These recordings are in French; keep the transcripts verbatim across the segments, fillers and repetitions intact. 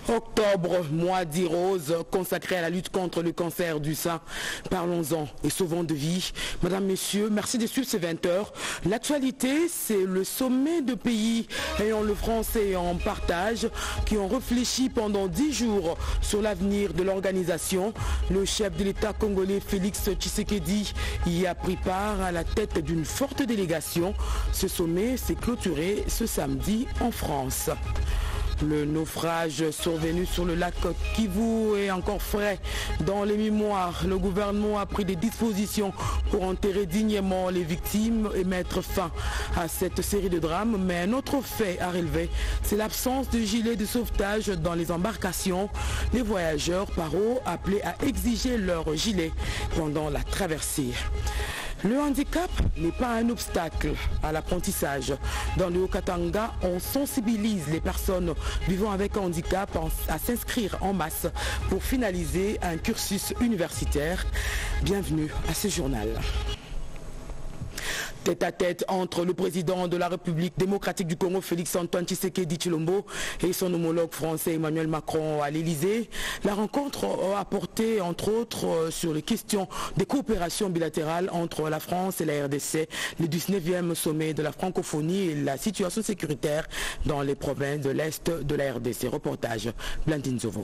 Octobre, mois dit rose, consacré à la lutte contre le cancer du sein. Parlons-en et sauvons de vie. Madame, Messieurs, merci de suivre ces vingt heures. L'actualité, c'est le sommet de pays ayant le français en partage qui ont réfléchi pendant dix jours sur l'avenir de l'organisation. Le chef de l'État congolais Félix Tshisekedi y a pris part à la tête d'une forte délégation. Ce sommet s'est clôturé ce samedi en France. Le naufrage survenu sur le lac Kivu est encore frais dans les mémoires. Le gouvernement a pris des dispositions pour enterrer dignement les victimes et mettre fin à cette série de drames. Mais un autre fait à relever, c'est l'absence de gilets de sauvetage dans les embarcations. Les voyageurs par eau appelés à exiger leur gilet pendant la traversée. Le handicap n'est pas un obstacle à l'apprentissage. Dans le Haut-Katanga, on sensibilise les personnes vivant avec handicap à s'inscrire en masse pour finaliser un cursus universitaire. Bienvenue à ce journal. Tête à tête entre le président de la République démocratique du Congo, Félix Antoine Tshisekedi Tshilombo, et son homologue français Emmanuel Macron à l'Elysée. La rencontre a porté entre autres sur les questions des coopérations bilatérales entre la France et la R D C, le dix-neuvième sommet de la francophonie et la situation sécuritaire dans les provinces de l'Est de la R D C. Reportage Blandine Zovo.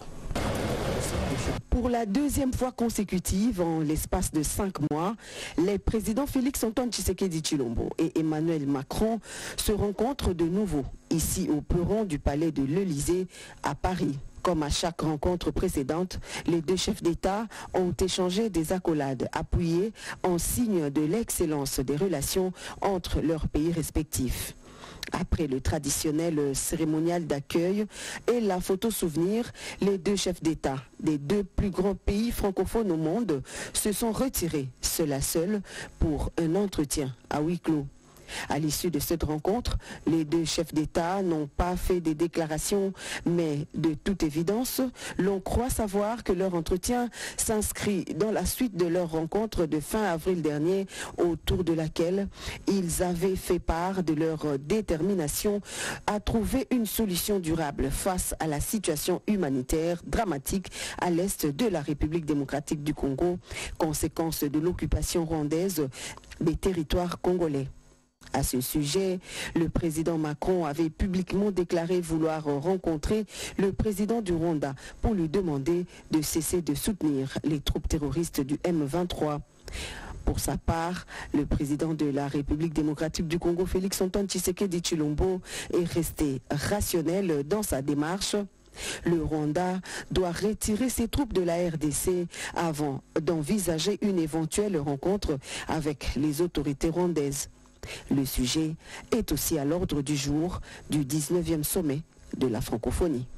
Pour la deuxième fois consécutive, en l'espace de cinq mois, les présidents Félix Antoine Tshisekedi Tshilombo et Emmanuel Macron se rencontrent de nouveau ici au perron du palais de l'Elysée à Paris. Comme à chaque rencontre précédente, les deux chefs d'État ont échangé des accolades appuyées en signe de l'excellence des relations entre leurs pays respectifs. Après le traditionnel cérémonial d'accueil et la photo souvenir, les deux chefs d'État des deux plus grands pays francophones au monde se sont retirés, seul à seul, pour un entretien à huis clos. À l'issue de cette rencontre, les deux chefs d'État n'ont pas fait des déclarations, mais de toute évidence, l'on croit savoir que leur entretien s'inscrit dans la suite de leur rencontre de fin avril dernier, autour de laquelle ils avaient fait part de leur détermination à trouver une solution durable face à la situation humanitaire dramatique à l'est de la République démocratique du Congo, conséquence de l'occupation rwandaise des territoires congolais. À ce sujet, le président Macron avait publiquement déclaré vouloir rencontrer le président du Rwanda pour lui demander de cesser de soutenir les troupes terroristes du M vingt-trois. Pour sa part, le président de la République démocratique du Congo, Félix Antoine Tshisekedi Tshilombo, est resté rationnel dans sa démarche. Le Rwanda doit retirer ses troupes de la R D C avant d'envisager une éventuelle rencontre avec les autorités rwandaises. Le sujet est aussi à l'ordre du jour du dix-neuvième sommet de la francophonie.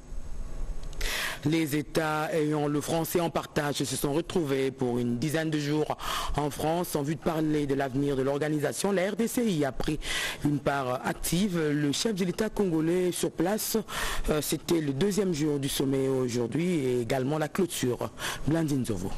Les États ayant le français en partage se sont retrouvés pour une dizaine de jours en France en vue de parler de l'avenir de l'organisation. La R D C y a pris une part active. Le chef de l'État congolais sur place, euh, c'était le deuxième jour du sommet aujourd'hui et également la clôture. Blandine Zovo.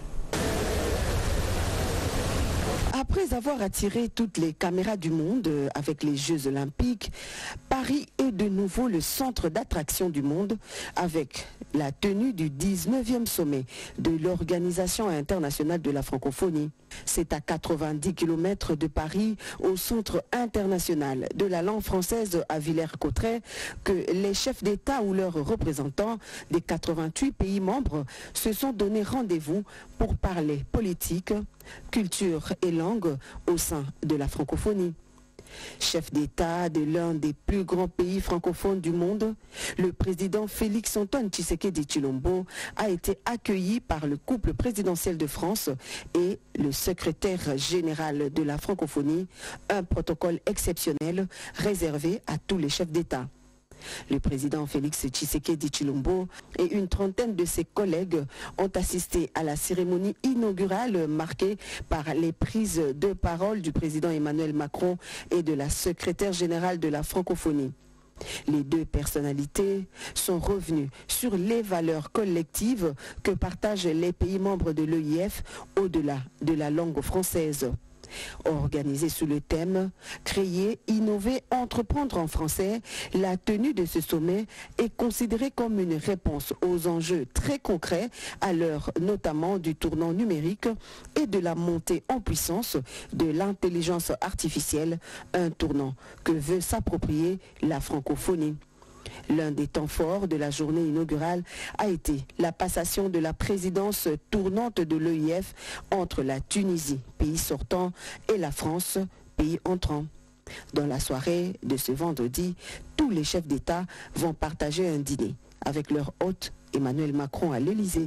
Après avoir attiré toutes les caméras du monde avec les Jeux Olympiques, Paris est de nouveau le centre d'attraction du monde avec la tenue du dix-neuvième sommet de l'Organisation internationale de la francophonie. C'est à quatre-vingt-dix kilomètres de Paris, au centre international de la langue française à Villers-Cotterêts, que les chefs d'État ou leurs représentants des quatre-vingt-huit pays membres se sont donné rendez-vous pour parler politique, culture et langue au sein de la francophonie. Chef d'État de l'un des plus grands pays francophones du monde, le président Félix Antoine Tshisekedi Tshilombo a été accueilli par le couple présidentiel de France et le secrétaire général de la francophonie, un protocole exceptionnel réservé à tous les chefs d'État. Le président Félix Tshisekedi Tshilombo et une trentaine de ses collègues ont assisté à la cérémonie inaugurale marquée par les prises de parole du président Emmanuel Macron et de la secrétaire générale de la francophonie. Les deux personnalités sont revenues sur les valeurs collectives que partagent les pays membres de l'E I F au-delà de la langue française. Organisé sous le thème « Créer, innover, entreprendre en français », la tenue de ce sommet est considérée comme une réponse aux enjeux très concrets à l'heure notamment du tournant numérique et de la montée en puissance de l'intelligence artificielle, un tournant que veut s'approprier la francophonie. L'un des temps forts de la journée inaugurale a été la passation de la présidence tournante de l'E I F entre la Tunisie, pays sortant, et la France, pays entrant. Dans la soirée de ce vendredi, tous les chefs d'État vont partager un dîner avec leur hôte Emmanuel Macron à l'Élysée.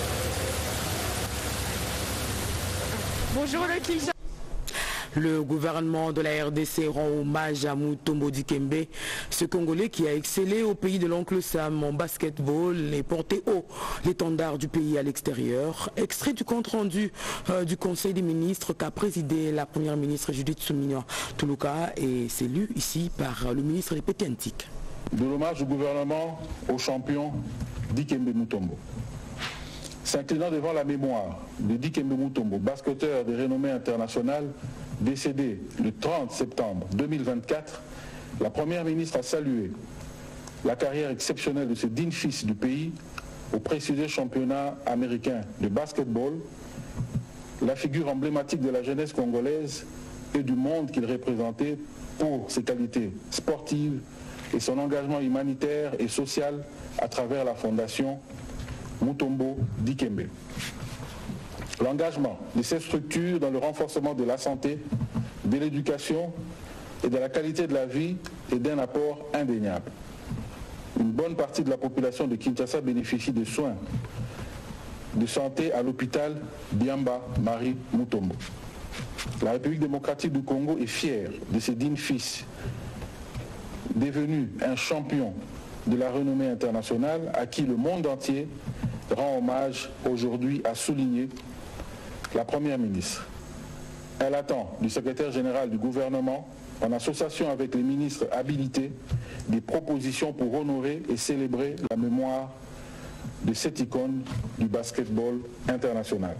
Bonjour le Kinshasa. Le gouvernement de la R D C rend hommage à Mutombo Dikembe, ce Congolais qui a excellé au pays de l'oncle Sam en basketball et porté haut l'étendard du pays à l'extérieur. Extrait du compte rendu euh, du Conseil des ministres qu'a présidé la première ministre Judith Suminwa Tuluka et c'est lu ici par le ministre des Petits Antiques. De l'hommage du gouvernement au champion Dikembe Mutombo. S'inclinant devant la mémoire de Dikembe Mutombo, basketteur de renommée internationale, décédé le trente septembre deux mille vingt-quatre, la Première ministre a salué la carrière exceptionnelle de ce digne fils du pays au prestigieux championnat américain de basketball, la figure emblématique de la jeunesse congolaise et du monde qu'il représentait pour ses qualités sportives et son engagement humanitaire et social à travers la fondation Mutombo Dikembe. L'engagement de ces structures dans le renforcement de la santé, de l'éducation et de la qualité de la vie est d'un apport indéniable. Une bonne partie de la population de Kinshasa bénéficie de soins de santé à l'hôpital Biamba Marie Mutombo. La République démocratique du Congo est fière de ses dignes fils, devenu un champion de la renommée internationale à qui le monde entier rend hommage aujourd'hui à souligner la Première ministre. Elle attend du secrétaire général du gouvernement, en association avec les ministres habilités, des propositions pour honorer et célébrer la mémoire de cette icône du basketball international.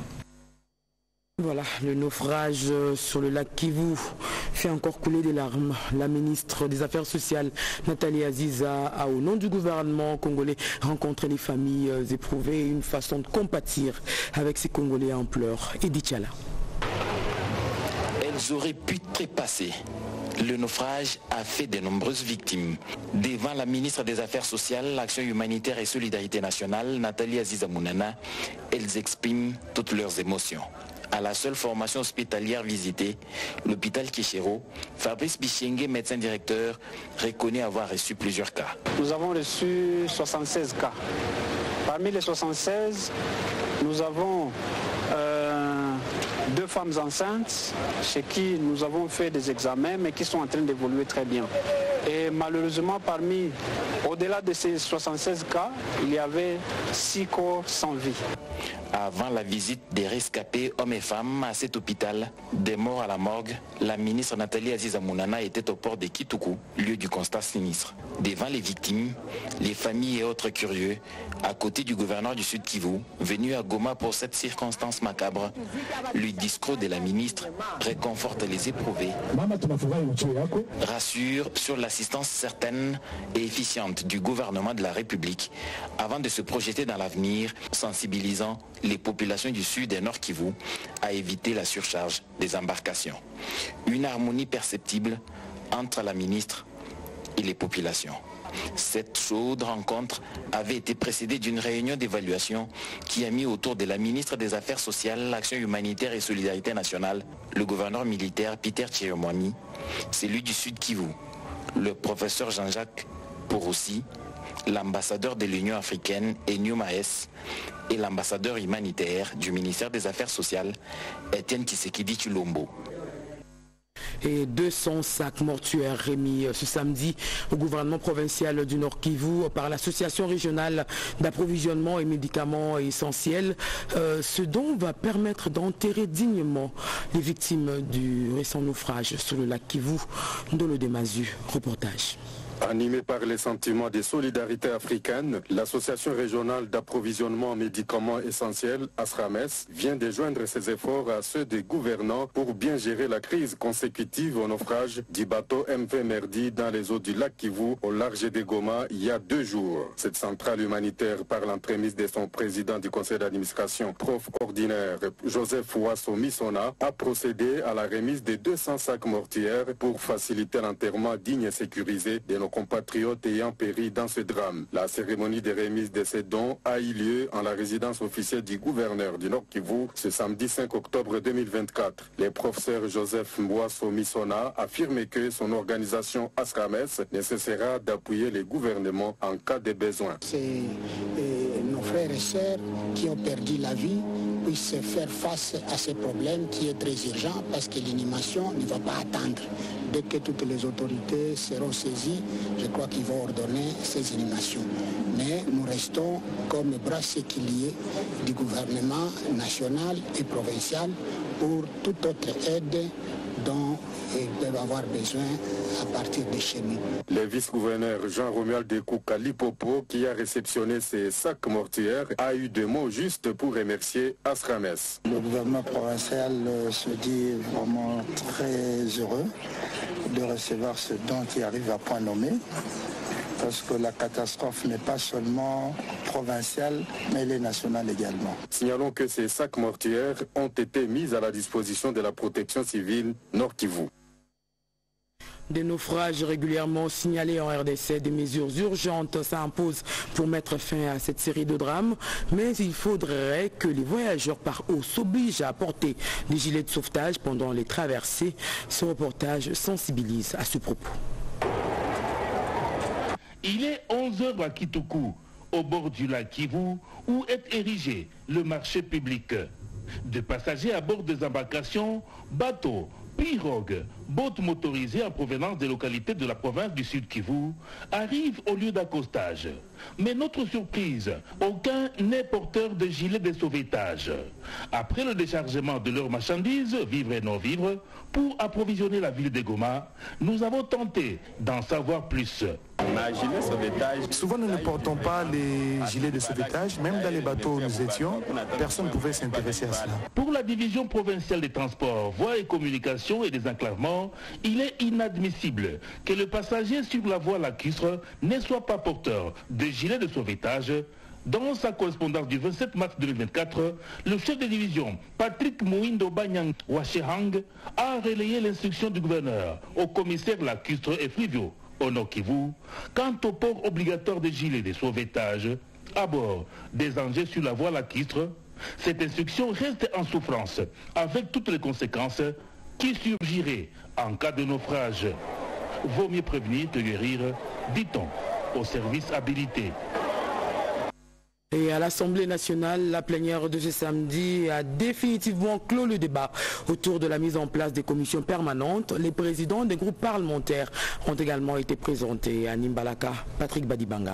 Voilà, le naufrage sur le lac Kivu fait encore couler des larmes. La ministre des Affaires sociales, Nathalie Aziza, a au nom du gouvernement congolais rencontré les familles éprouvées, une façon de compatir avec ces Congolais en pleurs. Edith Chala. Elles auraient pu trépasser. Le naufrage a fait de nombreuses victimes. Devant la ministre des Affaires sociales, l'Action humanitaire et solidarité nationale, Nathalie Aziza Mounana, elles expriment toutes leurs émotions. À la seule formation hospitalière visitée, l'hôpital Kishero, Fabrice Bichenge, médecin directeur, reconnaît avoir reçu plusieurs cas. Nous avons reçu soixante-seize cas. Parmi les soixante-seize, nous avons euh, deux femmes enceintes chez qui nous avons fait des examens mais qui sont en train d'évoluer très bien. Et malheureusement, parmi, au-delà de ces soixante-seize cas, il y avait six corps sans vie. Avant la visite des rescapés hommes et femmes à cet hôpital, des morts à la morgue, la ministre Nathalie Aziza Mounana était au port de Kituku, lieu du constat sinistre. Devant les victimes, les familles et autres curieux, à côté du gouverneur du Sud Kivu, venu à Goma pour cette circonstance macabre, le discours de la ministre réconforte les éprouvés, rassure sur l'assistance certaine et efficiente du gouvernement de la République avant de se projeter dans l'avenir, sensibilisant les populations du Sud et Nord Kivu à éviter la surcharge des embarcations. Une harmonie perceptible entre la ministre et les populations. Cette chaude rencontre avait été précédée d'une réunion d'évaluation qui a mis autour de la ministre des Affaires sociales, l'Action humanitaire et solidarité nationale, le gouverneur militaire Peter Tchiromwami, celui du Sud Kivu, le professeur Jean-Jacques Poroussi, l'ambassadeur de l'Union africaine Enyo Maes et l'ambassadeur humanitaire du ministère des Affaires sociales Etienne Tshisekedi Tshilombo. Et deux cents sacs mortuaires remis ce samedi au gouvernement provincial du Nord Kivu par l'association régionale d'approvisionnement et médicaments essentiels. Euh, ce don va permettre d'enterrer dignement les victimes du récent naufrage sur le lac Kivu. Ndolo Demazu, reportage. Animée par les sentiments de solidarité africaine, l'Association régionale d'approvisionnement en médicaments essentiels, ASRAMES, vient de joindre ses efforts à ceux des gouvernants pour bien gérer la crise consécutive au naufrage du bateau M V Merdi dans les eaux du lac Kivu au large de Goma il y a deux jours. Cette centrale humanitaire, par l'entremise de son président du conseil d'administration, prof ordinaire Joseph Wasso Misona, a procédé à la remise de deux cents sacs mortières pour faciliter l'enterrement digne et sécurisé de nos compatriotes ayant péri dans ce drame. La cérémonie de remise de ces dons a eu lieu en la résidence officielle du gouverneur du Nord Kivu ce samedi cinq octobre deux mille vingt-quatre. Le professeur Joseph Mboasso Misona affirme que son organisation ASRAMES ne cessera d'appuyer les gouvernements en cas de besoin. C'est euh, nos frères et sœurs qui ont perdu la vie puissent faire face à ces problèmes qui est très urgent parce que l'inhumation ne va pas attendre. Dès que toutes les autorités seront saisies, je crois qu'ils vont ordonner ces inhumations. Mais nous restons comme bras séculiers du gouvernement national et provincial pour toute autre aide dont ils peuvent avoir besoin à partir de chez nous. Le vice-gouverneur Jean-Romuald Dekouka Lipopo, qui a réceptionné ces sacs mortières, a eu des mots justes pour remercier ASRAMES. Le gouvernement provincial se dit vraiment très heureux de recevoir ce don qui arrive à point nommé, parce que la catastrophe n'est pas seulement provinciale, mais elle est nationale également. Signalons que ces sacs mortières ont été mis à la disposition de la protection civile Nord Kivu. Des naufrages régulièrement signalés en R D C, des mesures urgentes s'imposent pour mettre fin à cette série de drames, mais il faudrait que les voyageurs par eau s'obligent à porter des gilets de sauvetage pendant les traversées. Ce reportage sensibilise à ce propos. Il est onze heures à Kitoukou, au bord du lac Kivu, où est érigé le marché public. De passagers à bord des embarcations, bateaux, pirogues, bottes motorisées en provenance des localités de la province du Sud Kivu arrivent au lieu d'accostage. Mais notre surprise, aucun n'est porteur de gilet de sauvetage. Après le déchargement de leurs marchandises, vivres et non-vivres, pour approvisionner la ville de Goma, nous avons tenté d'en savoir plus. Souvent nous ne portons pas les gilets de sauvetage, même dans les bateaux où nous étions, personne ne pouvait s'intéresser à cela. Pour la division provinciale des transports, voies et communications et des enclavements, il est inadmissible que le passager sur la voie lacustre ne soit pas porteur de gilet de sauvetage. Dans sa correspondance du vingt-sept mars deux mille vingt-quatre, le chef de division, Patrick Mouindo Banyang Wachehang, a relayé l'instruction du gouverneur au commissaire lacustre et fluviaux au Nord Kivu quant au port obligatoire des gilets de sauvetage à bord des engins sur la voie lacustre. Cette instruction reste en souffrance avec toutes les conséquences qui surgiraient en cas de naufrage. Vaut mieux prévenir que guérir, dit-on, aux services habilités. Et à l'Assemblée nationale, la plénière de ce samedi a définitivement clos le débat autour de la mise en place des commissions permanentes. Les présidents des groupes parlementaires ont également été présentés à Nimbalaka. Patrick Badibanga.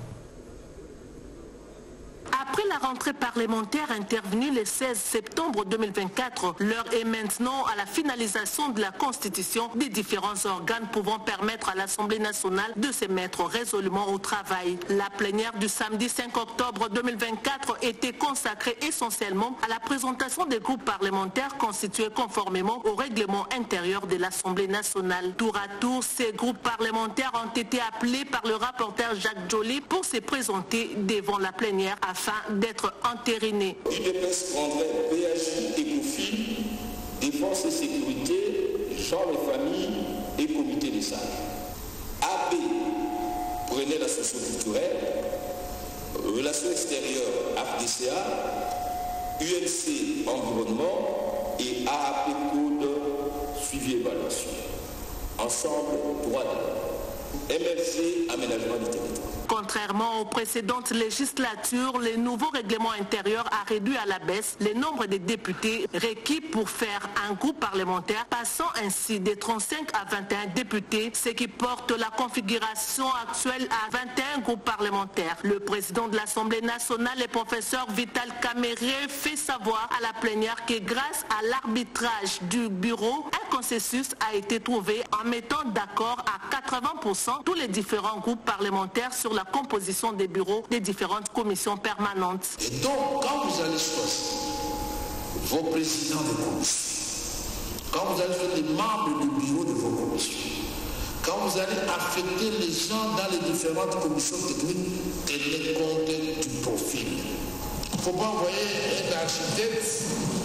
Après la rentrée parlementaire intervenue le seize septembre deux mille vingt-quatre, l'heure est maintenant à la finalisation de la constitution des différents organes pouvant permettre à l'Assemblée nationale de se mettre résolument au travail. La plénière du samedi cinq octobre deux mille vingt-quatre était consacrée essentiellement à la présentation des groupes parlementaires constitués conformément au règlement intérieur de l'Assemblée nationale. Tour à tour, ces groupes parlementaires ont été appelés par le rapporteur Jacques Joly pour se présenter devant la plénière afin d'être entériné. U D P S prendrait P H I, Écofi, Défense et Sécurité, Genre et Famille et Comité des sages. A B prenait la socio-culturelle, Relations extérieures A F D C A, U N C Environnement et A A P Code Suivi et Évaluation. Ensemble, droit de l'homme. M L C, Aménagement du territoire. Quant Contrairement aux précédentes législatures, le nouveau règlement intérieur a réduit à la baisse le nombre de députés requis pour faire un groupe parlementaire, passant ainsi de trente-cinq à vingt et un députés, ce qui porte la configuration actuelle à vingt et un groupes parlementaires. Le président de l'Assemblée nationale, le professeur Vital Kamerhe, fait savoir à la plénière que grâce à l'arbitrage du bureau, un consensus a été trouvé en mettant d'accord à quatre-vingts pour cent tous les différents groupes parlementaires sur la composition des bureaux des différentes commissions permanentes. Et donc, quand vous allez choisir vos présidents de commission, quand vous allez faire les membres du bureau de vos commissions, quand vous allez affecter les gens dans les différentes commissions techniques, tenez compte du profil. Il ne faut pas envoyer un architecte,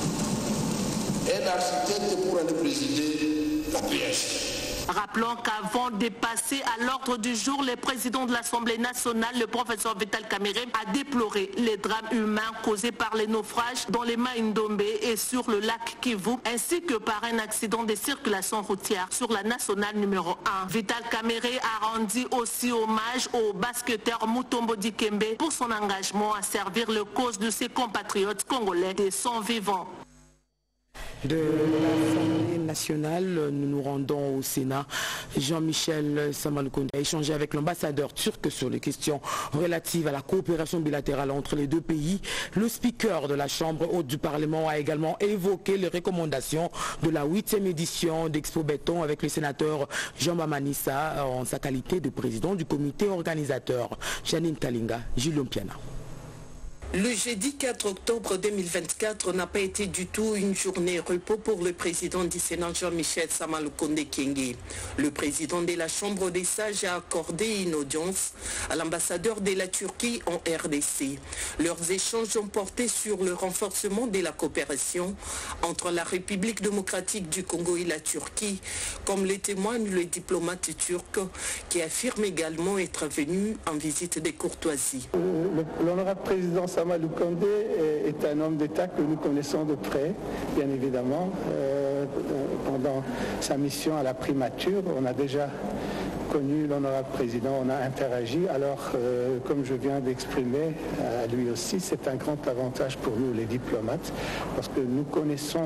un architecte pour aller présider la P H. Rappelons qu'avant de passer à l'ordre du jour, le président de l'Assemblée nationale, le professeur Vital Kamerhe, a déploré les drames humains causés par les naufrages dans les Maïndombe et sur le lac Kivu, ainsi que par un accident de circulation routière sur la nationale numéro un. Vital Kamerhe a rendu aussi hommage au basketteur Mutombo Dikembe pour son engagement à servir le cause de ses compatriotes congolais de son vivant. De l'Assemblée nationale, nous nous rendons au Sénat. Jean-Michel Samaloukonde a échangé avec l'ambassadeur turc sur les questions relatives à la coopération bilatérale entre les deux pays. Le speaker de la Chambre haute du Parlement a également évoqué les recommandations de la huitième édition d'Expo Béton avec le sénateur Jean Bamanissa en sa qualité de président du comité organisateur. Janine Kalinga, Julien Piana. Le jeudi quatre octobre deux mille vingt-quatre n'a pas été du tout une journée repos pour le président du Sénat Jean-Michel Samaloukonde Kyenge. Le président de la Chambre des sages a accordé une audience à l'ambassadeur de la Turquie en R D C. Leurs échanges ont porté sur le renforcement de la coopération entre la République démocratique du Congo et la Turquie, comme le témoigne le diplomate turc qui affirme également être venu en visite de courtoisie. L'honorable président Samaloukonde est un homme d'État que nous connaissons de près, bien évidemment. Euh, pendant sa mission à la primature, on a déjà connu l'honorable président, on a interagi. Alors, euh, comme je viens d'exprimer à lui aussi, c'est un grand avantage pour nous, les diplomates, parce que nous connaissons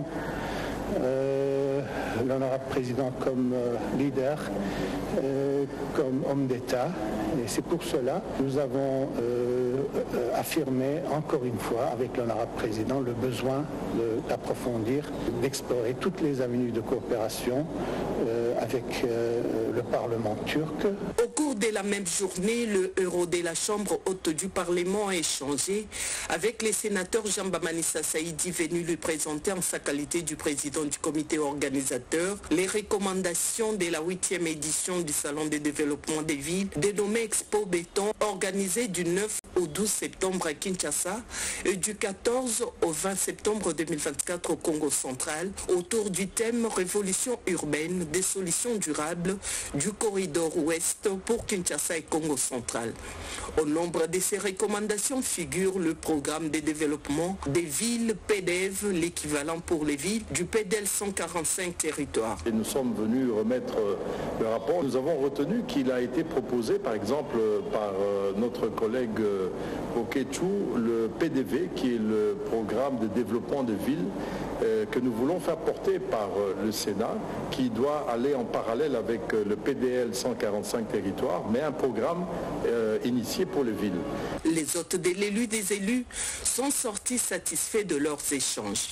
Euh, l'honorable président comme euh, leader, euh, comme homme d'État. Et c'est pour cela que nous avons euh, euh, affirmé encore une fois avec l'honorable président le besoin d'approfondir, d'explorer toutes les avenues de coopération euh, avec euh, le Parlement turc. Au cours de la même journée, le héros de la Chambre haute du Parlement a échangé avec les sénateurs Jean Bamanissa Saïdi venu lui présenter en sa qualité du président du comité organisateur les recommandations de la huitième édition du Salon de développement des villes dénommé Expo Béton, organisé du neuf au douze septembre à Kinshasa et du quatorze au vingt septembre deux mille vingt-quatre au Congo central, autour du thème Révolution urbaine, des solutions durables du corridor ouest pour Kinshasa et Congo central. Au nombre de ces recommandations figure le programme de développement des villes P D V, l'équivalent pour les villes du P D L cent quarante-cinq territoires. Et nous sommes venus remettre le rapport. Nous avons retenu qu'il a été proposé, par exemple, par notre collègue Okechou, le P D V, qui est le programme de développement de villes, euh, que nous voulons faire porter par euh, le Sénat, qui doit aller en parallèle avec euh, le P D L cent quarante-cinq territoires, mais un programme euh, initié pour les villes. Les hôtes de l'élu des élus sont sortis satisfaits de leurs échanges.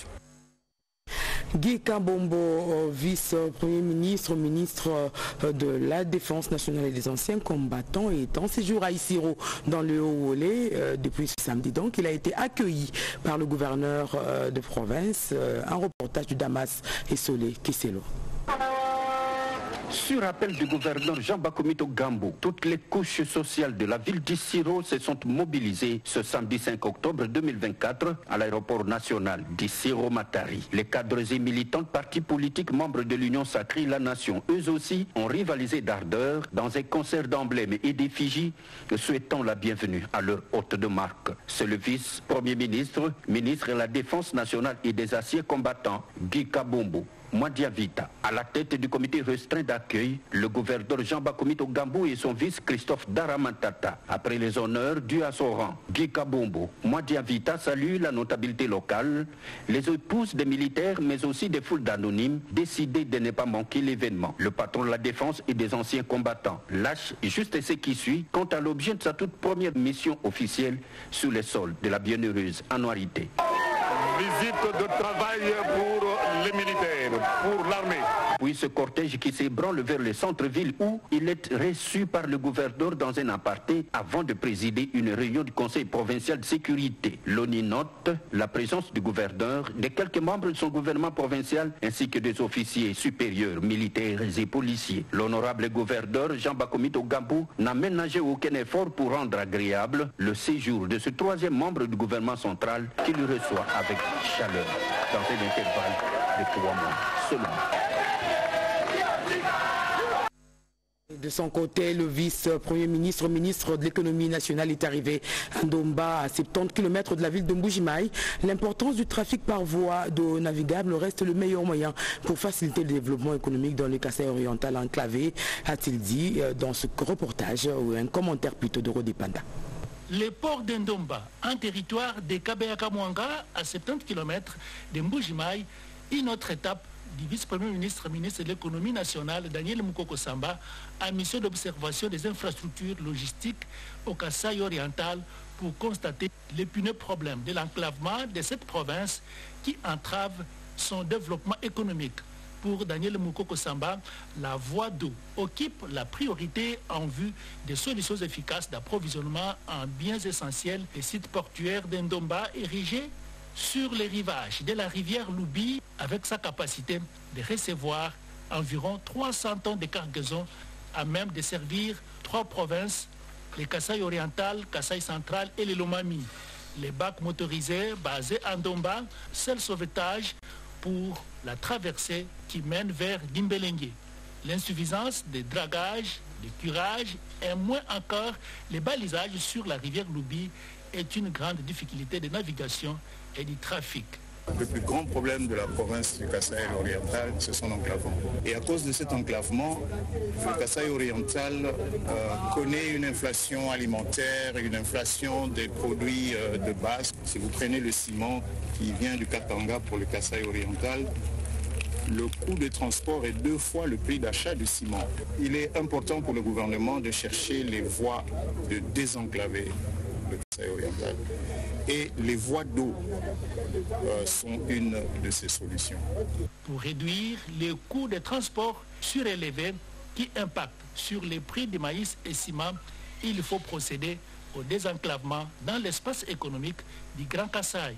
Guy Kabombo, vice-premier ministre, ministre de la Défense nationale et des anciens combattants, est en séjour à Isiro dans le Haut-Wolé euh, depuis ce samedi. Donc, il a été accueilli par le gouverneur euh, de province. Euh, un reportage du Damas et Solé Kisselo. Sur appel du gouverneur Jean Bakomito Gambo, toutes les couches sociales de la ville d'Issiro se sont mobilisées ce samedi cinq octobre deux mille vingt-quatre à l'aéroport national d'Issiro-Matari. Les cadres et militants de partis politiques membres de l'Union sacrée La Nation, eux aussi, ont rivalisé d'ardeur dans un concert d'emblèmes et d'effigies souhaitant la bienvenue à leur hôte de marque. C'est le vice-premier ministre, ministre de la Défense nationale et des anciens combattants, Guy Kabombo, Mwadiavita. À la tête du comité restreint d'accueil, le gouverneur Jean-Bakomito Gambou et son vice Christophe Daramantata. Après les honneurs dus à son rang, Guy Kabombo, Mwadiavita salue la notabilité locale, les épouses des militaires mais aussi des foules d'anonymes décidés de ne pas manquer l'événement. Le patron de la défense et des anciens combattants lâche juste ce qui suit quant à l'objet de sa toute première mission officielle sous les sols de la bienheureuse annualité. Visite de travail pour les militaires, pour l'armée. Puis ce cortège qui s'ébranle vers le centre-ville où il est reçu par le gouverneur dans un aparté avant de présider une réunion du conseil provincial de sécurité. L'O N I note la présence du gouverneur, de quelques membres de son gouvernement provincial ainsi que des officiers supérieurs, militaires et policiers. L'honorable gouverneur Jean-Bakomito Gambou n'a ménagé aucun effort pour rendre agréable le séjour de ce troisième membre du gouvernement central qui le reçoit avec chaleur dans un intervalle de trois mois seulement. De son côté, le vice-premier ministre, ministre de l'économie nationale est arrivé à Ndomba, à soixante-dix kilomètres de la ville de Mbujimaï. L'importance du trafic par voie d'eau navigable reste le meilleur moyen pour faciliter le développement économique dans le Kasaï oriental enclavé, a-t-il dit dans ce reportage, ou un commentaire plutôt de Rodi Panda. Le port d'Ndomba, un territoire de Kabeyakamwanga à soixante-dix kilomètres de Mbujimaï, une autre étape du vice-premier ministre, ministre de l'économie nationale, Daniel Moukoko Samba, à mission d'observation des infrastructures logistiques au Kasaï oriental pour constater l'épineux problème de l'enclavement de cette province qui entrave son développement économique. Pour Daniel Moukoko Samba, la voie d'eau occupe la priorité en vue des solutions efficaces d'approvisionnement en biens essentiels des sites portuaires d'Ndomba érigés sur les rivages de la rivière Loubi avec sa capacité de recevoir environ trois cents tonnes de cargaison à même de servir trois provinces, les Kasaï oriental, Kasaï central et les Lomami. Les bacs motorisés basés à Ndomba, seul sauvetage pour la traversée qui mène vers Dimbelengue. L'insuffisance des dragages, des curages et moins encore les balisages sur la rivière Loubi est une grande difficulté de navigation et du trafic. Le plus grand problème de la province du Kasaï oriental, c'est son enclavement. Et à cause de cet enclavement, le Kasaï oriental euh, connaît une inflation alimentaire, une inflation des produits euh, de base. Si vous prenez le ciment qui vient du Katanga pour le Kasaï oriental, le coût de transport est deux fois le prix d'achat du ciment. Il est important pour le gouvernement de chercher les voies de désenclaver le Kasaï oriental. Et les voies d'eau euh, sont une de ces solutions. Pour réduire les coûts de transport surélevés qui impactent sur les prix du maïs et ciment, il faut procéder au désenclavement dans l'espace économique du Grand Kasaï.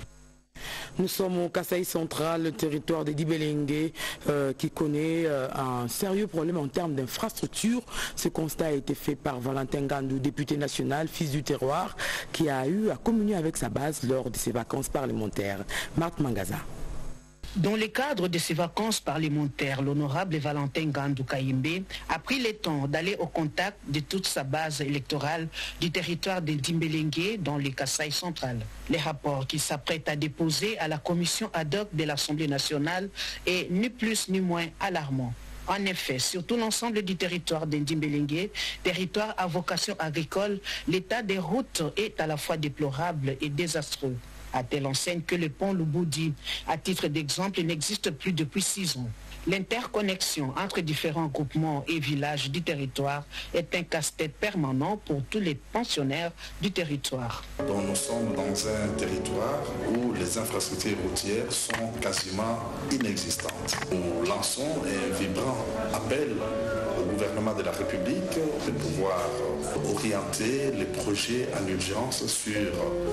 Nous sommes au Kasaï central, le territoire de Dimbelengue euh, qui connaît euh, un sérieux problème en termes d'infrastructure. Ce constat a été fait par Valentin Gandou, député national, fils du terroir, qui a eu à communier avec sa base lors de ses vacances parlementaires. Marthe Mangaza. Dans le cadre de ses vacances parlementaires, l'honorable Valentin Gandou Kayimbe a pris le temps d'aller au contact de toute sa base électorale du territoire de Dimbelengue dans le Kasaï central. Les rapports qu'il s'apprête à déposer à la commission ad hoc de l'Assemblée nationale est ni plus ni moins alarmant. En effet, sur tout l'ensemble du territoire de Dimbelengue, territoire à vocation agricole, l'état des routes est à la fois déplorable et désastreux. À telle enseigne que le pont Louboudi, à titre d'exemple, n'existe plus depuis six ans. L'interconnexion entre différents groupements et villages du territoire est un casse-tête permanent pour tous les pensionnaires du territoire. Donc nous sommes dans un territoire où les infrastructures routières sont quasiment inexistantes. Nous lançons un vibrant appel au gouvernement de la République de pouvoir orienter les projets en urgence sur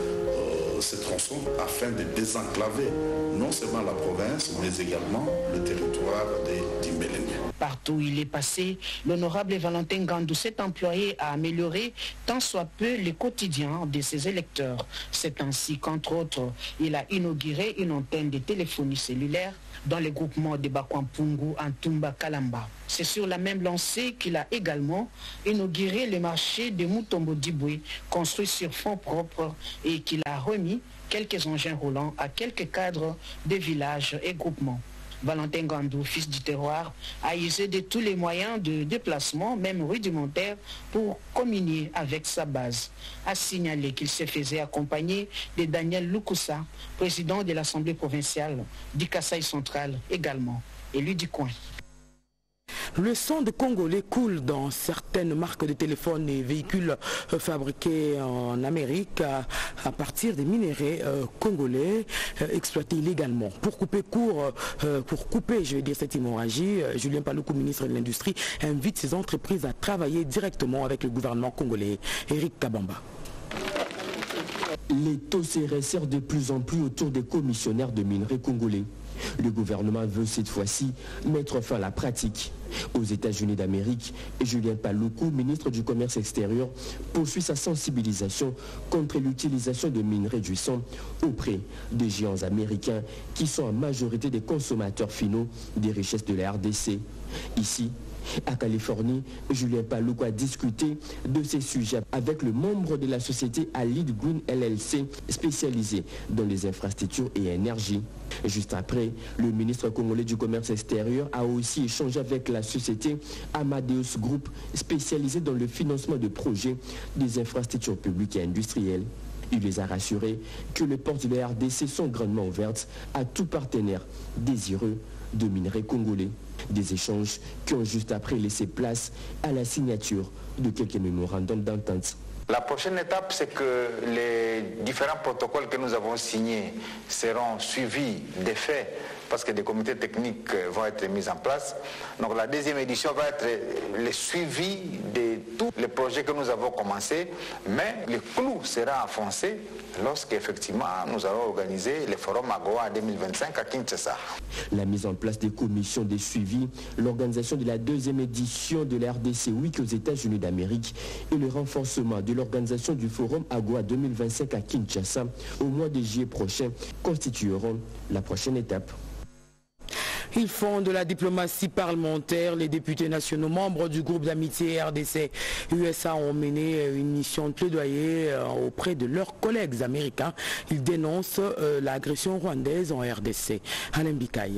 ces tronçons afin de désenclaver non seulement la province mais également le territoire de Dimbelengue. Partout où il est passé, l'honorable Valentin Gandou s'est employé à améliorer tant soit peu le quotidien de ses électeurs. C'est ainsi qu'entre autres, il a inauguré une antenne de téléphonie cellulaire dans le groupement de Bakwampungu en Tumba Kalamba. C'est sur la même lancée qu'il a également inauguré le marché de Mutombo Diboué, construit sur fonds propres et qu'il a remis quelques engins roulants à quelques cadres de villages et groupements. Valentin Gandou, fils du terroir, a usé de tous les moyens de déplacement, même rudimentaires, pour communier avec sa base. A signalé qu'il se faisait accompagner de Daniel Lukusa, président de l'Assemblée provinciale du Kasaï central, également élu du coin. Le sang de Congolais coule dans certaines marques de téléphones et véhicules fabriqués en Amérique à, à partir des minéraux euh, congolais euh, exploités illégalement. Pour couper court, euh, pour couper, je vais dire, cette hémorragie, euh, Julien Paluku, ministre de l'Industrie, invite ces entreprises à travailler directement avec le gouvernement congolais. Eric Kabamba. Les taux se resserrent de plus en plus autour des commissionnaires de minerais congolais. Le gouvernement veut cette fois-ci mettre fin à la pratique. Aux États-Unis d'Amérique, Julien Paluku, ministre du Commerce extérieur, poursuit sa sensibilisation contre l'utilisation de minerais du sang auprès des géants américains qui sont en majorité des consommateurs finaux des richesses de la R D C. Ici, à Californie, Julien Paluku a discuté de ces sujets avec le membre de la société Alid Green L L C, spécialisée dans les infrastructures et énergie. Juste après, le ministre congolais du Commerce extérieur a aussi échangé avec la société Amadeus Group, spécialisée dans le financement de projets des infrastructures publiques et industrielles. Il les a rassurés que les portes de la R D C sont grandement ouvertes à tout partenaire désireux de minerais congolais. Des échanges qui ont juste après laissé place à la signature de quelques mémorandums d'entente. La prochaine étape, c'est que les différents protocoles que nous avons signés seront suivis des faits, parce que des comités techniques vont être mis en place. Donc la deuxième édition va être le suivi de tous les projets que nous avons commencés, mais le clou sera enfoncé lorsqu'effectivement nous allons organiser le forum AGOA deux mille vingt-cinq à Kinshasa. La mise en place des commissions de suivi, l'organisation de la deuxième édition de la R D C Week aux États-Unis d'Amérique et le renforcement de l'organisation du forum AGOA deux mille vingt-cinq à Kinshasa au mois de juillet prochain constitueront la prochaine étape. Ils font de la diplomatie parlementaire. Les députés nationaux membres du groupe d'amitié R D C U S A ont mené une mission de plaidoyer auprès de leurs collègues américains. Ils dénoncent l'agression rwandaise en R D C. Alain Bikaï.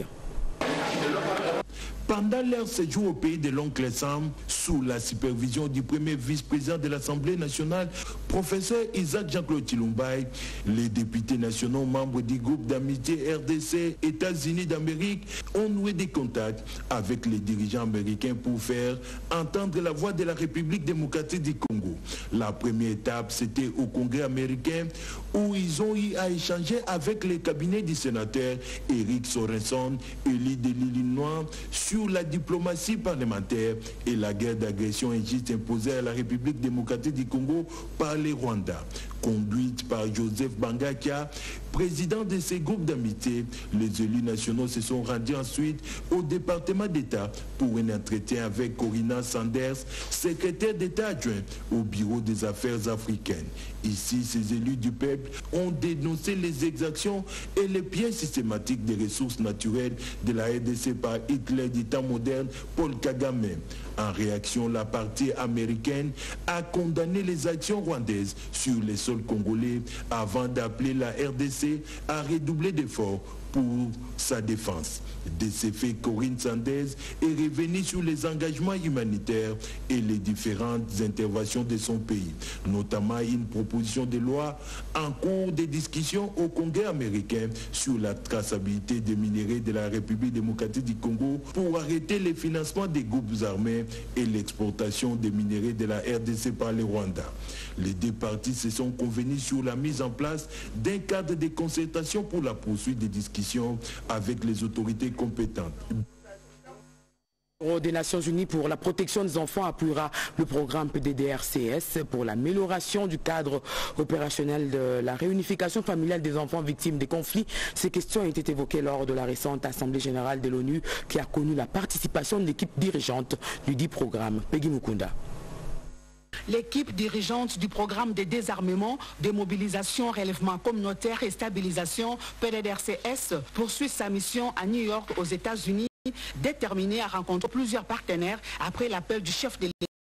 Pendant leur séjour au pays de l'oncle Sam, sous la supervision du premier vice-président de l'Assemblée nationale, professeur Isaac Jean-Claude Chilombaye, les députés nationaux membres du groupe d'amitié R D C États-Unis d'Amérique ont noué des contacts avec les dirigeants américains pour faire entendre la voix de la République démocratique du Congo. La première étape, c'était au Congrès américain où ils ont eu à échanger avec les cabinets du sénateur Eric Sorenson, élu de l'Illinois, sur la diplomatie parlementaire et la guerre d'agression injuste imposée à la République démocratique du Congo par les Rwandais. Conduite par Joseph Bangakia, président de ces groupes d'amitié, les élus nationaux se sont rendus ensuite au département d'État pour un entretien avec Corina Sanders, secrétaire d'État adjoint au bureau des affaires africaines. Ici, ces élus du peuple ont dénoncé les exactions et les pièges systématiques des ressources naturelles de la R D C par Hitler du temps moderne, Paul Kagame. En réaction, la partie américaine a condamné les actions rwandaises sur les sols congolais avant d'appeler la R D C à redoubler d'efforts pour sa défense. De ces faits, Corinne Sanders est revenue sur les engagements humanitaires et les différentes interventions de son pays, notamment une proposition de loi en cours de discussion au Congrès américain sur la traçabilité des minéraux de la République démocratique du Congo pour arrêter le financement des groupes armés et l'exportation des minéraux de la R D C par les Rwandais. Les deux parties se sont convenus sur la mise en place d'un cadre de concertation pour la poursuite des discussions avec les autorités compétentes. Des Nations Unies pour la protection des enfants appuiera le programme P D D R C S pour l'amélioration du cadre opérationnel de la réunification familiale des enfants victimes des conflits. Ces questions ont été évoquées lors de la récente Assemblée générale de l'ONU qui a connu la participation de l'équipe dirigeante du dit programme. Peggy Mukunda. L'équipe dirigeante du programme de désarmement, démobilisation, relèvement communautaire et stabilisation P D D R C S poursuit sa mission à New York aux États-Unis, déterminée à rencontrer plusieurs partenaires après l'appel du chef de l'État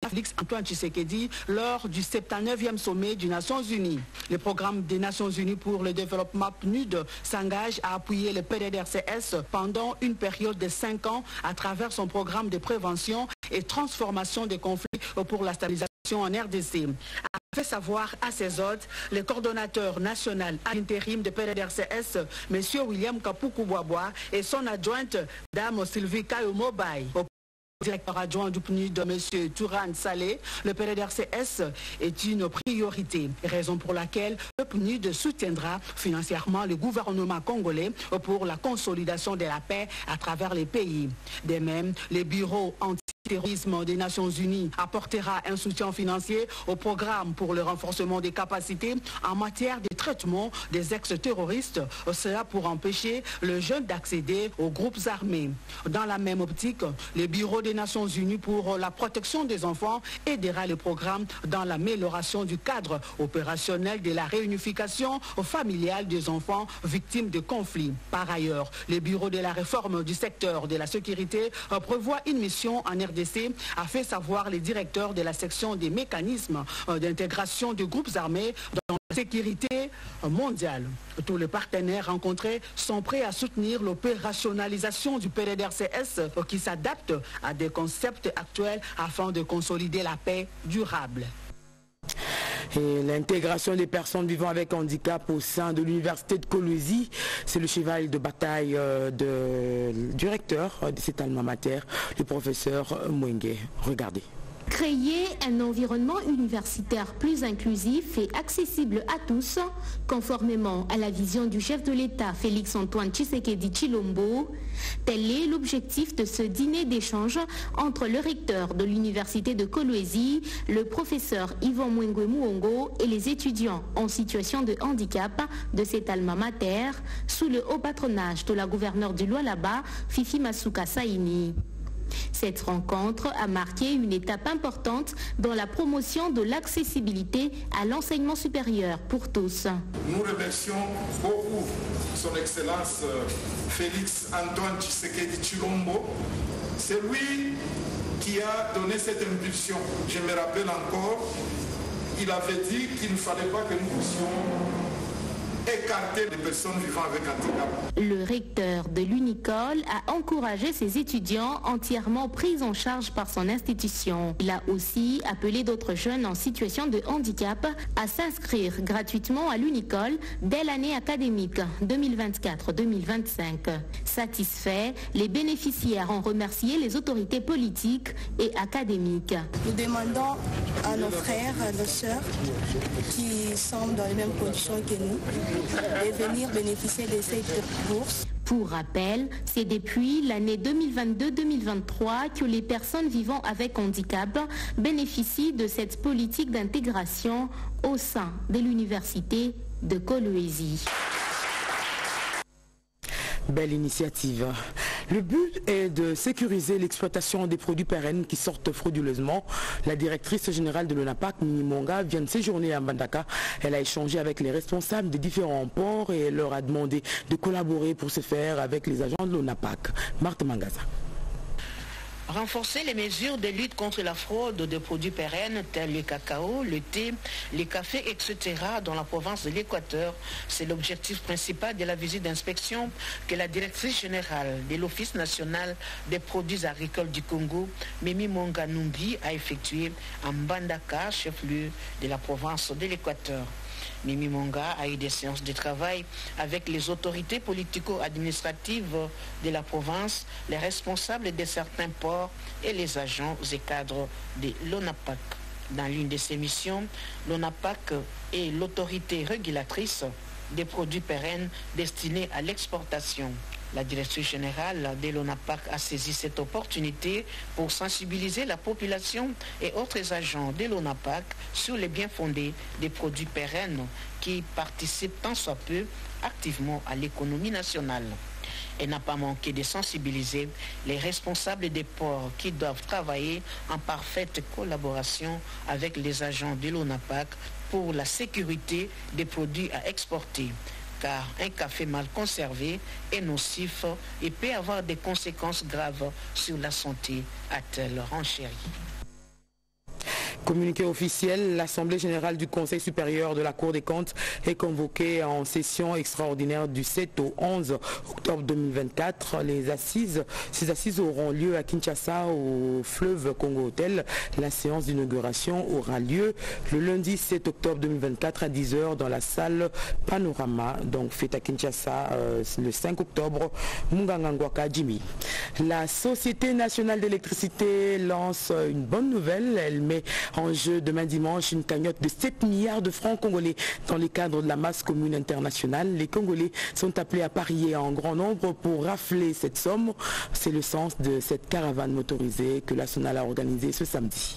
Félix Antoine Tshisekedi lors du septante-neuvième sommet des Nations Unies. Le programme des Nations Unies pour le développement P N U D s'engage à appuyer le P D D R C S pendant une période de cinq ans à travers son programme de prévention et transformation des conflits pour la stabilisation en R D C. A fait savoir à ses hôtes le coordonnateur national à l'intérim de P D D R C S, M. William Kapuku Boaboa, et son adjointe, Dame Sylvie Kayomobaye. Directeur adjoint du P N U D, M. Touran Saleh, le P D D R C S est une priorité, raison pour laquelle le P N U D soutiendra financièrement le gouvernement congolais pour la consolidation de la paix à travers les pays. De même, les bureaux anti-terrorisme des Nations Unies apportera un soutien financier au programme pour le renforcement des capacités en matière de traitement des ex-terroristes, cela pour empêcher le jeune d'accéder aux groupes armés. Dans la même optique, les bureaux des Nations Unies pour la protection des enfants aidera le programme dans l'amélioration du cadre opérationnel de la réunification familiale des enfants victimes de conflits. Par ailleurs, les bureaux de la réforme du secteur de la sécurité prévoient une mission en R D C, a fait savoir les directeurs de la section des mécanismes d'intégration des groupes armés dans la sécurité mondiale. Tous les partenaires rencontrés sont prêts à soutenir l'opérationnalisation du P D D R C S qui s'adapte à des concepts actuels afin de consolider la paix durable. Et l'intégration des personnes vivant avec handicap au sein de l'université de Kolwezi, c'est le cheval de bataille de, du recteur de cet alma mater, le professeur Mwenge. Regardez. Créer un environnement universitaire plus inclusif et accessible à tous, conformément à la vision du chef de l'État Félix Antoine Tshisekedi Tshilombo, tel est l'objectif de ce dîner d'échange entre le recteur de l'université de Kolwezi, le professeur Yvan Mwenge Muongo et les étudiants en situation de handicap de cet alma mater, sous le haut patronage de la gouverneure du Lualaba, Fifi Masuka Saini. Cette rencontre a marqué une étape importante dans la promotion de l'accessibilité à l'enseignement supérieur pour tous. Nous remercions beaucoup son Excellence Félix Antoine Tshisekedi Tshilombo. C'est lui qui a donné cette impulsion. Je me rappelle encore, il avait dit qu'il ne fallait pas que nous puissions écarter les personnes vivant avec handicap. Le recteur de l'Unicole a encouragé ses étudiants entièrement pris en charge par son institution. Il a aussi appelé d'autres jeunes en situation de handicap à s'inscrire gratuitement à l'Unicole dès l'année académique deux mille vingt-quatre deux mille vingt-cinq. Satisfaits, les bénéficiaires ont remercié les autorités politiques et académiques. Nous demandons à nos frères, à nos sœurs qui sont dans les mêmes conditions que nous, de venir bénéficier de cette bourse. Pour rappel, c'est depuis l'année deux mille vingt-deux deux mille vingt-trois que les personnes vivant avec handicap bénéficient de cette politique d'intégration au sein de l'université de Kolwezi. Belle initiative. Le but est de sécuriser l'exploitation des produits pérennes qui sortent frauduleusement. La directrice générale de l'ONAPAC, Mimi Monga, vient de séjourner à Mbandaka. Elle a échangé avec les responsables des différents ports et leur a demandé de collaborer pour ce faire avec les agents de l'ONAPAC. Marthe Mangaza. Renforcer les mesures de lutte contre la fraude de produits pérennes tels le cacao, le thé, les cafés, et cetera dans la province de l'Équateur. C'est l'objectif principal de la visite d'inspection que la directrice générale de l'Office national des produits agricoles du Congo, Mimi Monga Numbi, a effectuée en Mbandaka, chef-lieu de la province de l'Équateur. Mimi Monga a eu des séances de travail avec les autorités politico-administratives de la province, les responsables de certains ports et les agents et cadres de l'ONAPAC. Dans l'une de ses missions, l'ONAPAC est l'autorité régulatrice des produits pérennes destinés à l'exportation. La directrice générale de l'ONAPAC a saisi cette opportunité pour sensibiliser la population et autres agents de l'ONAPAC sur les biens fondés des produits pérennes qui participent tant soit peu activement à l'économie nationale. Elle n'a pas manqué de sensibiliser les responsables des ports qui doivent travailler en parfaite collaboration avec les agents de l'ONAPAC pour la sécurité des produits à exporter. Car un café mal conservé est nocif et peut avoir des conséquences graves sur la santé, a-t-elle renchéri. Communiqué officiel, l'Assemblée générale du Conseil supérieur de la Cour des comptes est convoquée en session extraordinaire du sept au onze octobre deux mille vingt-quatre. Les assises, ces assises auront lieu à Kinshasa au fleuve Congo Hotel. La séance d'inauguration aura lieu le lundi sept octobre deux mille vingt-quatre à dix heures dans la salle Panorama, donc faite à Kinshasa euh, le cinq octobre, Mungangangwaka Jimmy. La Société nationale d'électricité lance une bonne nouvelle. Elle met en jeu demain dimanche une cagnotte de sept milliards de francs congolais dans le cadre de la masse commune internationale. Les Congolais sont appelés à parier en grand nombre pour rafler cette somme. C'est le sens de cette caravane motorisée que la SONAL a organisée ce samedi.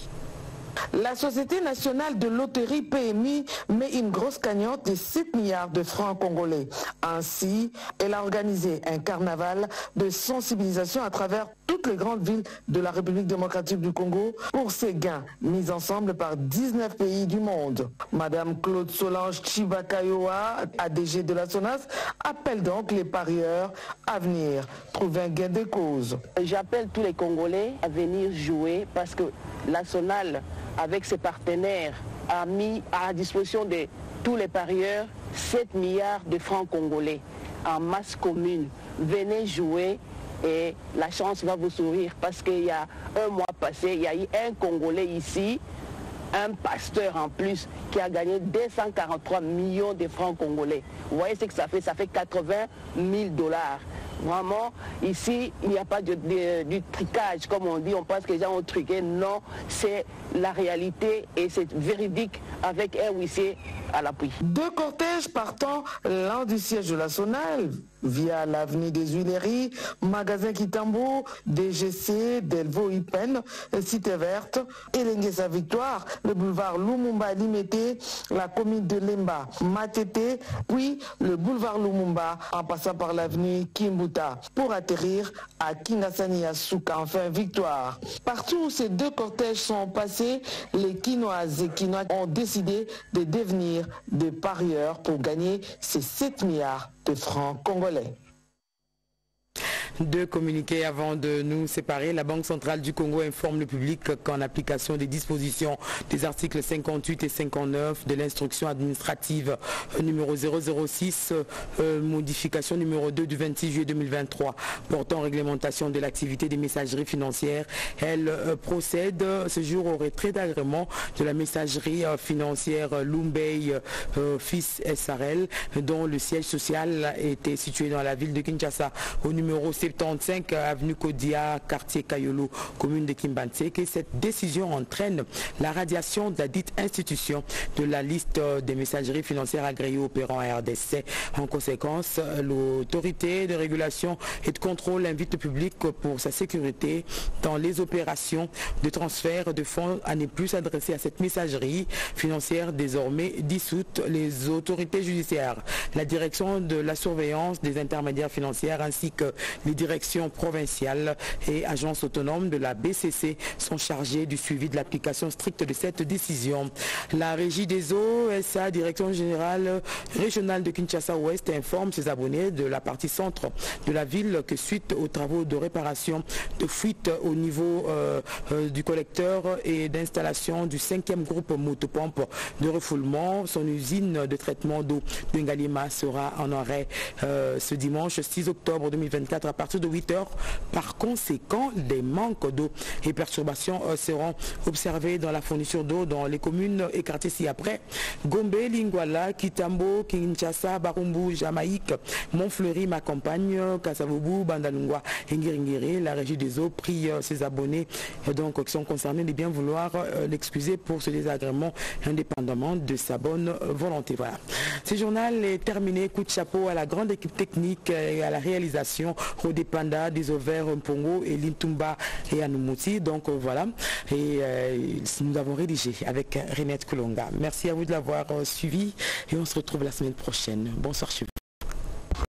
La Société nationale de loterie P M I met une grosse cagnotte de sept milliards de francs congolais. Ainsi, elle a organisé un carnaval de sensibilisation à travers toutes les grandes villes de la République démocratique du Congo pour ces gains mis ensemble par dix-neuf pays du monde. Madame Claude Solange Chibakayoa, A D G de la SONAS, appelle donc les parieurs à venir trouver un gain de cause. J'appelle tous les Congolais à venir jouer parce que la SONAL, avec ses partenaires, a mis à disposition de tous les parieurs sept milliards de francs congolais en masse commune. Venez jouer et la chance va vous sourire parce qu'il y a un mois passé, il y a eu un Congolais ici, un pasteur en plus, qui a gagné deux cent quarante-trois millions de francs congolais. Vous voyez ce que ça fait? Ça fait quatre-vingt mille dollars. Vraiment, ici, il n'y a pas de, de, du tricage, comme on dit, on pense que les gens ont truqué. Non, c'est la réalité et c'est véridique avec un huissier à l'appui. Deux cortèges partant l'un du siège de la SONAL via l'avenue des Huileries, magasin Kitambo, D G C, Delvaux Ipen, Cité Verte, Elengesa Victoire, le boulevard Lumumba Limité, la commune de Lemba, Matete, puis le boulevard Lumumba en passant par l'avenue Kimbuta pour atterrir à Kingasani Asuka, enfin Victoire. Partout où ces deux cortèges sont passés, les Quinoises et Quinois ont décidé de devenir des parieurs pour gagner ces sept milliards de francs congolais. Deux communiqués avant de nous séparer. La Banque centrale du Congo informe le public qu'en application des dispositions des articles cinquante-huit et cinquante-neuf de l'instruction administrative numéro zéro zéro six, euh, modification numéro deux du vingt-six juillet deux mille vingt-trois portant réglementation de l'activité des messageries financières, elle euh, procède ce jour au retrait d'agrément de la messagerie euh, financière Lumbei euh, Fils S R L dont le siège social était situé dans la ville de Kinshasa au numéro soixante-quinze avenue Kodia, quartier Kayolo, commune de Kimbantseke. Et cette décision entraîne la radiation de la dite institution de la liste des messageries financières agréées opérant à R D C. En conséquence, l'autorité de régulation et de contrôle invite le public pour sa sécurité dans les opérations de transfert de fonds à ne plus s'adresser à cette messagerie financière désormais dissoute. Les autorités judiciaires, la direction de la surveillance des intermédiaires financières ainsi que les directions provinciales et agences autonomes de la B C C sont chargées du suivi de l'application stricte de cette décision. La Régie des eaux, S A, Direction générale régionale de Kinshasa-Ouest, informe ses abonnés de la partie centre de la ville que suite aux travaux de réparation de fuite au niveau euh, euh, du collecteur et d'installation du cinquième groupe motopompe de refoulement, son usine de traitement d'eau de Ngalima sera en arrêt euh, ce dimanche six octobre deux mille vingt-quatre à partir de huit heures. Par conséquent, des manques d'eau et perturbations euh, seront observés dans la fourniture d'eau dans les communes et quartiers ci-après: Gombe, Lingwala, Kitambo, Kinshasa, Barumbu, Jamaïque, Montfleury, ma campagne, Kasavubu, Bandalungwa et Ngiringiri. La Régie des eaux prie euh, ses abonnés euh, donc, qui sont concernés de bien vouloir euh, l'excuser pour ce désagrément indépendamment de sa bonne euh, volonté. Voilà. Ce journal est terminé. Coup de chapeau à la grande équipe technique et à la réalisation, Rodé Panda, Désover, Mpongo et Lintumba et Anoumouti. Donc euh, voilà, et euh, nous avons rédigé avec Renette Kolonga. Merci à vous de l'avoir euh, suivi et on se retrouve la semaine prochaine. Bonsoir chez vous.